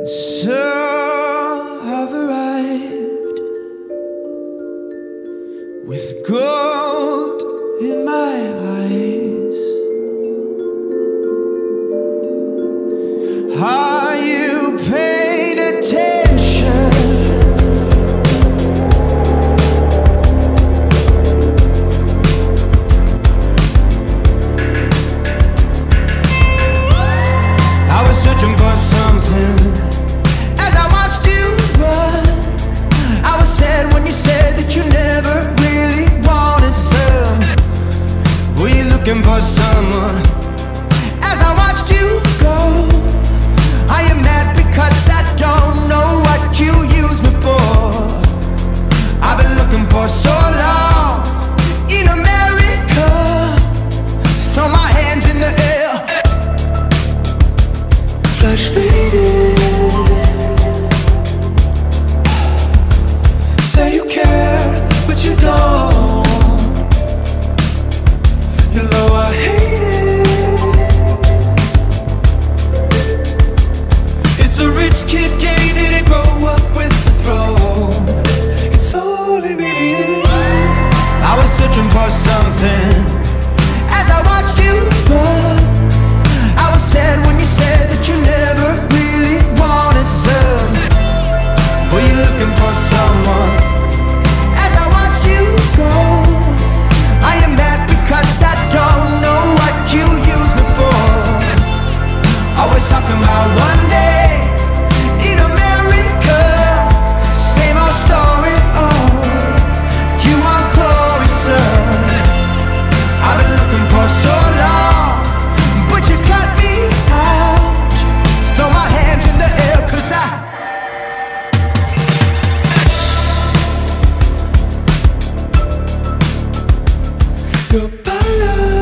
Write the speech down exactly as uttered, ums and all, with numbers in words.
So I've arrived with gold in my eyes. Are you paying attention? I was searching for something as I watched you run. I was sad when you said that you never really wanted some. Were you looking for someone as I watched you go? Are you mad because I don't know what you use me for? I've been looking for so long in America. Throw my hands in the air. Flash faded. Say you care, but you don't. You know I hate it. It's a rich kid game, didn't grow up with the throne. It's all it really is. I was searching for something as I watched you run. I was sad when you said that you never really wanted some. Were you looking for someone as I watched you go? I am mad because I don't know what you use me for. Always talking about one day in America. Same old story, oh, you want glory, son. I've been looking for so long, but you cut me out. Throw my hands in the air, cause I goodbye love.